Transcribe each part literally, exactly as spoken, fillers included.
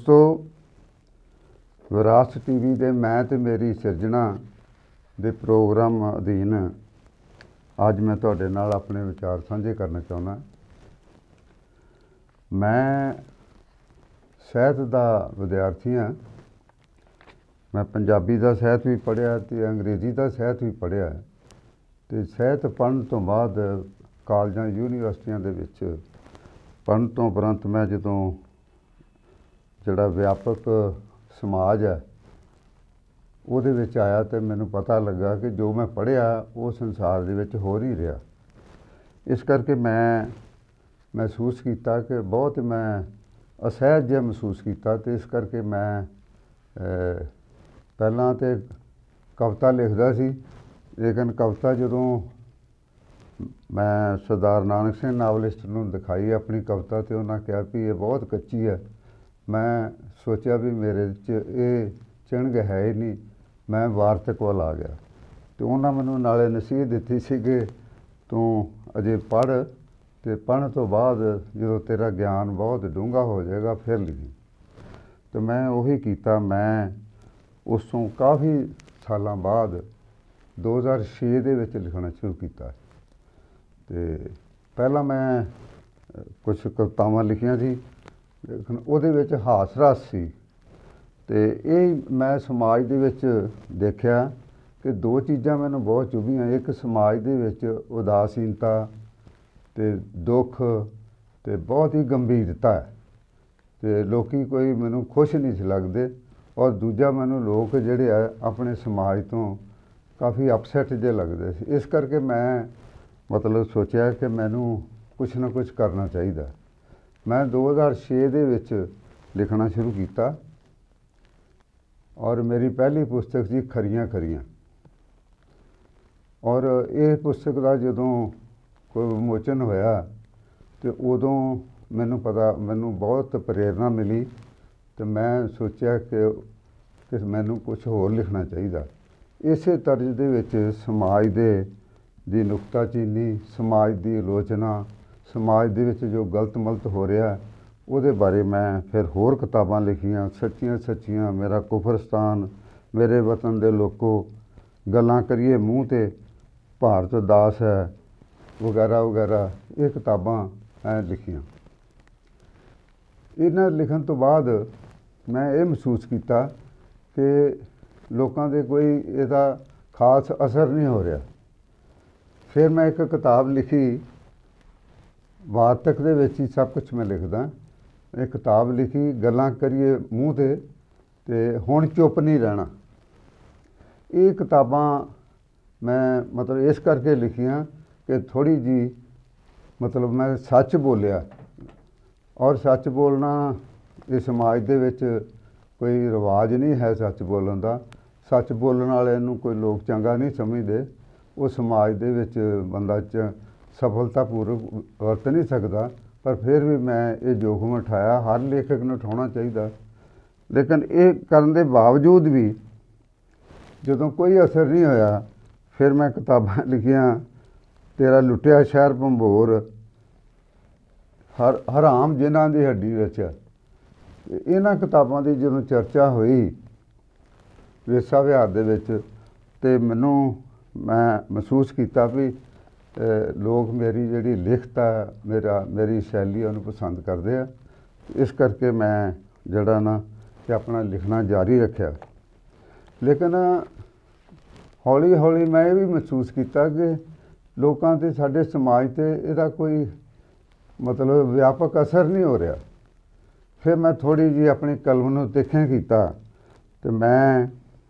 दोस्तों, विरासत टीवी दे मैं ते मेरी सिरजना दे प्रोग्राम अधीन अज मैं तुहाडे नाल अपने विचार साझे करना चाहुंदा। मैं सहित दा विद्यार्थी हाँ। मैं पंजाबी दा सहित भी पढ़िया ते अंग्रेजी दा सहित भी पढ़िया ते सहित पढ़न तो बाद कालजां यूनीवर्सिटियां दे विच पढ़न तो उपरंत मैं जदों जिहड़ा व्यापक समाज है उहदे विच आया तो मैनूं पता लगा कि जो मैं पढ़िया वो संसार दे विच हो नहीं रहा। इस करके मैं महसूस किया कि बहुत मैं असहज जिहा महसूस किया। तो इस करके मैं पहलां तो कविता लिखदा सी, लेकिन कविता जदों मैं सरदार नानक सिंह नावलिस्ट नूं दिखाई अपनी कविता तो उन्होंने कहा भी ये बहुत कच्ची है। मैं सोचा भी मेरे च ये चिणग है ही नहीं। मैं वार्तक वाल आ गया तो उन्होंने मैनूं नाले नसीहत दी सी कि तू अजे पढ़ तो पढ़न तो बाद जो तेरा ज्ञान बहुत डूंगा हो जाएगा फिर लिखी। तो मैं उही कीता। मैं उसों काफ़ी सालों बाद दो हज़ार छे दे विच लिखना शुरू किया। तो पहला मैं कुछ कवितावां लिखियां सी, लेकिन उहदे विच हास रस सी। तो ये मैं समाज दे विच देखिया कि दो चीज़ां मैनूं बहुत चुभियां। एक समाज दे विच उदासीनता ते दुख ते बहुत ही गंभीरता है ते लोकी कोई मैनूं खुश नहीं सी लगदे। और दूजा मैनूं लोग जिहड़े आ अपने समाज तो काफ़ी अपसैट जे लगदे सी। इस करके मैं मतलब सोचा कि मैनूं कुछ ना कुछ करना चाहिए। मैं दो हज़ार छे दे विच लिखना शुरू किया और मेरी पहली पुस्तक सी खरियां खरियां। और ये पुस्तक का जदों कोई विमोचन होया तो उदों मैनूं पता मैनूं बहुत प्रेरणा मिली। तो मैं सोचा कि कि मैनूं कुछ होर लिखना चाहिए। इसे तर्ज दे विच समाज दे दी नुकताचीनी, समाज दी आलोचना, समाज दे विच जो गलत मलत हो रहा है उहदे बारे मैं फिर होर किताबां लिखियां। सच्चियां सच्चियां, मेरा कुफरस्तान, मेरे वतन दे लोको, गल्लां करिए मूँह ते, भारत दास है वगैरह वगैरह ये किताबां मैं लिखियां। इन्हां लिखण तो बाद मैं ये महसूस किया कि लोकां दे कोई इहदा खास असर नहीं हो रहा। फिर मैं एक किताब लिखी, वार्तक दे विच ही सब कुछ मैं लिखदा। एक किताब लिखी गल्लां करिए मूँह ते ते हुण चुप नहीं रहना। ये किताबां मैं मतलब इस करके लिखियां कि थोड़ी जी मतलब मैं सच बोलिया। और सच बोलना इस समाज दे विच कोई रिवाज नहीं है सच बोलन दा। सच बोलण वाले नूं कोई लोग चंगा नहीं समझदे। वो समाज दे विच बंदा च सफलतापूर्वक वरत नहीं सकता। पर फिर भी मैं ये जोखम उठाया। हर लेखक नूं उठाउणा चाहिए। लेकिन ये करन दे बावजूद भी जदों कोई असर नहीं होया फिर मैं किताबां लिखियां तेरा लुटिया शहर भंबोर, हर हराम जिन्हां दी हड्डी रचा। इन्हां किताबां दी जदों चर्चा हुई वेसा विहार दे विच ते मैनूं मैं महसूस किया भी लोग मेरी जिहड़ी लिखत है मेरा मेरी शैली उन्हूं पसंद करदे आ। इस करके मैं जिहड़ा ना कि अपना लिखना जारी रखिया। लेकिन हौली हौली मैं ये भी महसूस किया कि लोकां ते साडे समाज ते इहदा कोई मतलब व्यापक असर नहीं हो रहा। फिर मैं थोड़ी जी अपनी कलम नूं तिखें कीता ते मैं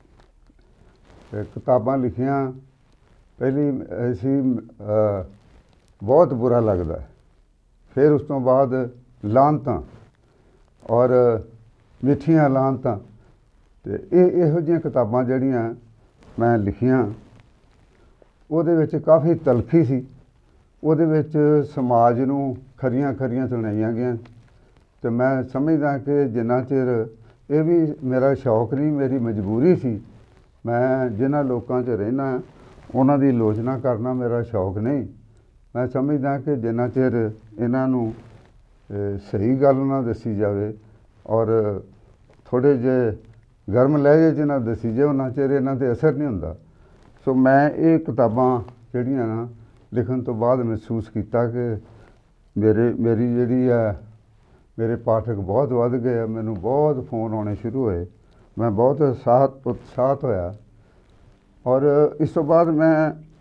किताबां लिखियां। पहली ऐसी बहुत बुरा लगता। फिर उस तो बाद लानतां और मिठियां लानतां ते इहो जिहियां किताबां जिहड़ियां मैं लिखियां उहदे विच काफ़ी तलखी सी। उहदे विच समाज नूं खरियां खरियां सुणाईयां गईयां। तो मैं समझदा कि जिन्ना चिर ये भी मेरा शौक नहीं मेरी मजबूरी सी। मैं जिन्हां लोकां च रहिना उन्हां दी आलोचना करना मेरा शौक नहीं। मैं समझदा कि जिन्ना चिर इन्हां नूं सही गल ना दसी जावे और थोड़े जे गर्म लहजे च ना दसी जाए उन्ना चिर इन्हां ते असर नहीं हुंदा। सो मैं ये किताबां जिहड़ियां ना लिखण तो बाद महसूस किया कि मेरे मेरी जिहड़ी है मेरे पाठक बहुत वध गए, मैनू बहुत फोन आने शुरू होए, मैं बहुत उत्साहत उत्साहत होया। और इस तो बाद मैं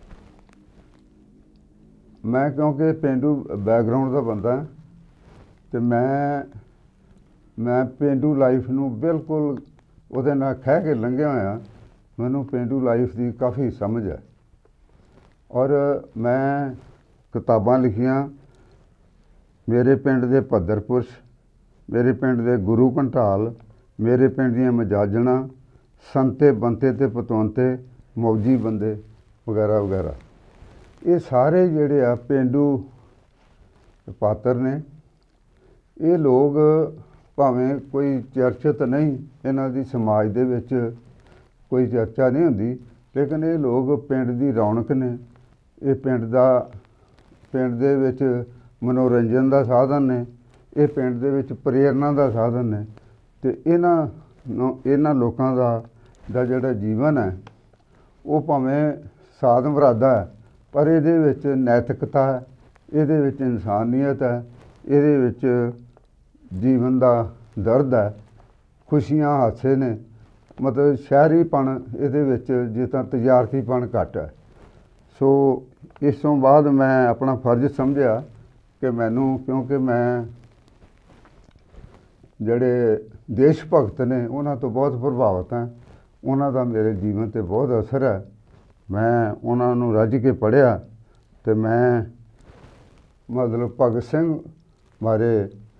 मैं क्योंकि पेंडू बैकग्राउंड का बंदा हां ते मैं मैं पेंडू लाइफ नू बिल्कुल उहदे नाल खह के लंघिया होया। मैनू पेंडू लाइफ की काफ़ी समझ है और मैं किताबां लिखियां। मेरे पिंड दे भद्र पुरश, मेरे पिंड दे गुरु घंटाल, मेरे पिंड दियां मजाजणा, संते बंते ते पतवंते, मौजी बंदे वगैरह वगैरह, ये सारे जिहड़े आ पेंडू पात्र ने। ये लोग भावें कोई चर्चित नहीं, इन्हां दी समाज दे विच कोई चर्चा नहीं हुंदी, लेकिन ये लोग पिंड दी रौनक ने। ये पिंड दा पिंड दे विच मनोरंजन का साधन ने, ये पिंड दे विच प्रेरणा का साधन ने। ते इन्हां इन्हां लोकां दा दा जिहड़ा जीवन है वो भावें साध मरादा है, पर इहदे विच नैतिकता है, इहदे विच इंसानियत है, इहदे विच जीवन का दर्द है, खुशियां हादसे ने। मतलब शहरीपन इहदे विच जिस तरह तजारतीपन घट है। सो इस तो बाद मैं अपना फर्ज समझिया कि मैनू, क्योंकि मैं जिहड़े देश भगत ने उन्हां तो बहुत प्रभावित हैं, उन्हां दा मेरे जीवन ते बहुत असर है। मैं उन्हां नू रज के पढ़िया ते मैं मतलब भगत सिंह बारे,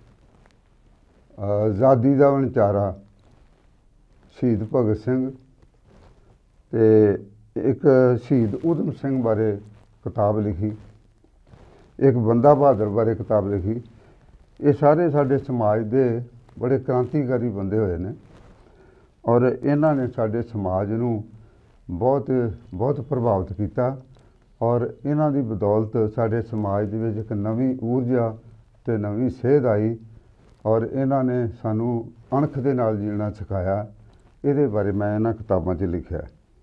आज़ादी दा वणचारा शहीद भगत सिंह ते एक शहीद उधम सिंह बारे किताब लिखी, एक बंदा बहादुर बारे किताब लिखी। ये सारे साडे समाज दे बड़े क्रांतिकारी बंदे होए ने और इन्हां ने साडे समाज नू बहुत बहुत प्रभावित किया। और इन्हां दी बदौलत साडे समाज दे विच एक नवीं ऊर्जा ते नवीं सेध आई और इन्हां ने सानू अणख दे नाल जीना सिखाया। इहदे बारे मैं इन्हां किताबां 'च लिखिआ।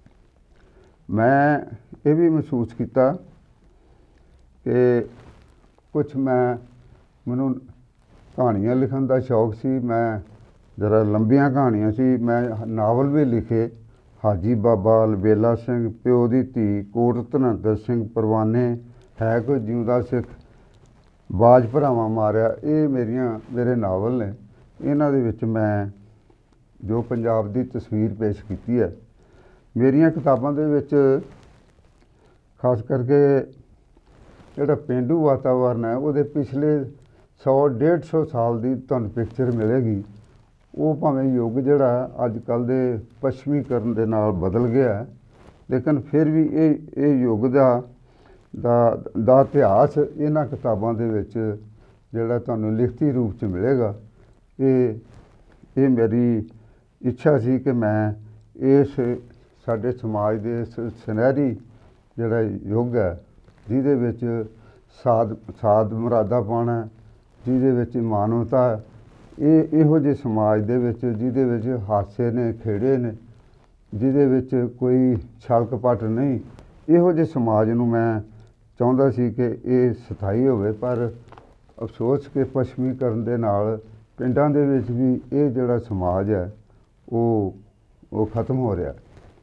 मैं ये भी महसूस किया कि कुछ मैं मैनू कहानियां लिखण का शौक सी। मैं जरा लंबियां कहानियां सी, मैं नावल भी लिखे। हाजी बाबा, अलबेला सिंह, प्यो दी धी, कोट धनंतर सिंह, परवाने, है कोई जिउंदा सिख, बाज भरावां मारिया, ये मेरियां मेरे नावल ने। इन्हां दे विच मैं जो पंजाब दी तस्वीर पेश की है। मेरियां किताबां दे विच खास करके जिहड़ा पेंडू वातावरण है वो पिछले सौ डेढ़ सौ साल की तुहानूं पिक्चर मिलेगी। वो भावें युग जिहड़ा अजकल दे पश्चिमीकरण दे नाल बदल गया है, लेकिन फिर भी ये ये युग दा दा दा इतिहास इन्हां किताबां दे विच जिहड़ा तुहानूं लिखती रूप च मिलेगा। ये ये मेरी इच्छा सी कि मैं इस साडे समाज दे इस सुनहरी जिहड़ा युग है, जिहदे विच साध साध मुरादापन है, जिहदे विच मानवता है, ये इहो जे समाज दे विच जिहदे विच हादसे ने, खेड़े ने, जिहदे विच कोई छल कपट नहीं, इहो जे समाज नूं मैं चाहुंदा सी कि ये स्थाई होवे। पर अफसोस कि पश्चिमीकरण दे नाल पिंडां दे विच भी ये जिहड़ा समाज है वो वो खत्म हो रहा।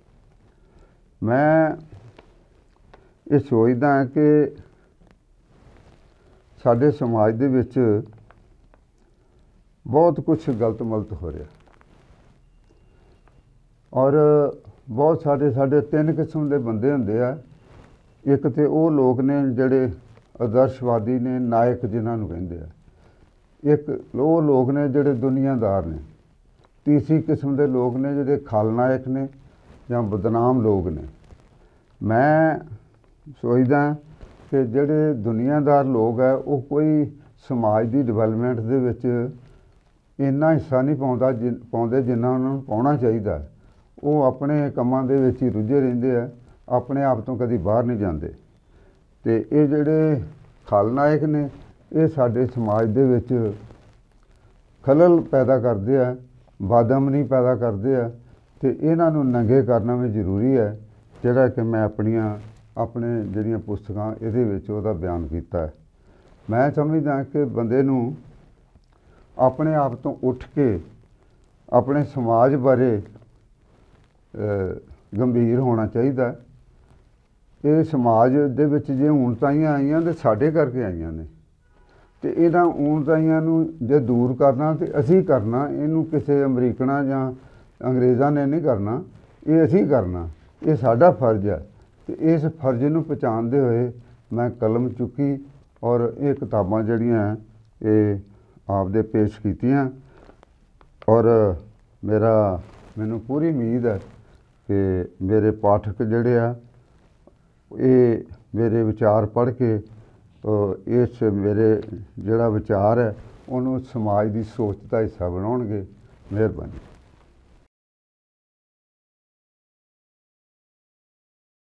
मैं ये सोचदा हां कि साडे समाज दे विच बहुत कुछ गलत मलत हो रहा और बहुत सारे साडे तीन किस्म के बंदे हुंदे आ। एक तो वो लोग ने जिहड़े आदर्शवादी ने, नायक जिन्हां नूं कहिंदे आ। एक वो लोग ने जिहड़े दुनियादार ने। तीसरी किस्म के लोग ने जिहड़े खलनायक ने या बदनाम लोग ने। मैं सोचदा कि जिहड़े दुनियादार लोग है वो कोई समाज की डिवेलपमेंट दे विच इन्ना हिस्सा नहीं पाउंदा जि पाउंदे जिन्ना उन्हां नूं पाउणा चाहीदा। वो अपने कामां दे विच ही रुझे रहिंदे आ, अपने आप तो कदी बाहर नहीं जाते। ते ये जिहड़े खलनायक ने ये साडे समाज दे विच खलल पैदा करदे आ ਬਾਦਮਨੀ ਪੈਦਾ ਕਰਦੇ ਆ ਤੇ ਇਹਨਾਂ ਨੂੰ ਨੰਗੇ ਕਰਨਾ ਵੀ ਜ਼ਰੂਰੀ ਹੈ, ਜਿਹੜਾ ਕਿ ਮੈਂ ਆਪਣੀਆਂ ਆਪਣੇ ਜਿਹੜੀਆਂ ਪੁਸਤਕਾਂ ਇਹਦੇ ਵਿੱਚ ਉਹਦਾ ਬਿਆਨ ਕੀਤਾ ਹੈ। ਮੈਂ ਸਮਝਦਾ ਕਿ ਬੰਦੇ ਨੂੰ ਆਪਣੇ ਆਪ ਤੋਂ ਉੱਠ ਕੇ ਆਪਣੇ ਸਮਾਜ ਬਾਰੇ ਗੰਭੀਰ ਹੋਣਾ ਚਾਹੀਦਾ। ਇਹ ਸਮਾਜ ਦੇ ਵਿੱਚ ਜੇ ਊਣਤਾਈਆਂ ਆਈਆਂ ਤੇ ਸਾਡੇ ਕਰਕੇ ਆਈਆਂ ਨੇ, ਤੇ ਇਹਨਾਂ ਊਣਤਾਈਆਂ ਨੂੰ ਜੇ ਦੂਰ ਕਰਨਾ ਤੇ ਅਸੀਂ ਕਰਨਾ, ਇਹਨੂੰ ਕਿਸੇ ਅਮਰੀਕਨਾਂ ਜਾਂ ਅੰਗਰੇਜ਼ਾਂ ਨੇ ਨਹੀਂ ਕਰਨਾ, ਇਹ ਅਸੀਂ ਕਰਨਾ, ਇਹ ਸਾਡਾ ਫਰਜ਼ ਹੈ। ਤੇ ਇਸ ਫਰਜ਼ ਨੂੰ ਪਛਾਣਦੇ ਹੋਏ ਮੈਂ ਕਲਮ ਚੁੱਕੀ ਔਰ ਇਹ ਕਿਤਾਬਾਂ ਜਿਹੜੀਆਂ ਇਹ ਆਪਦੇ ਪੇਸ਼ ਕੀਤੀਆਂ। ਔਰ ਮੇਰਾ ਮੈਨੂੰ ਪੂਰੀ ਉਮੀਦ ਹੈ ਕਿ ਮੇਰੇ ਪਾਠਕ ਜਿਹੜੇ ਆ ਇਹ ਮੇਰੇ ਵਿਚਾਰ ਪੜ੍ਹ ਕੇ ਇਸ ਮੇਰੇ ਜਿਹੜਾ ਵਿਚਾਰ ਹੈ ਉਹਨੂੰ ਸਮਾਜ ਦੀ ਸੋਚ ਦਾ ਹਿੱਸਾ ਬਣਾਉਣਗੇ। ਮਿਹਰਬਾਨੀ।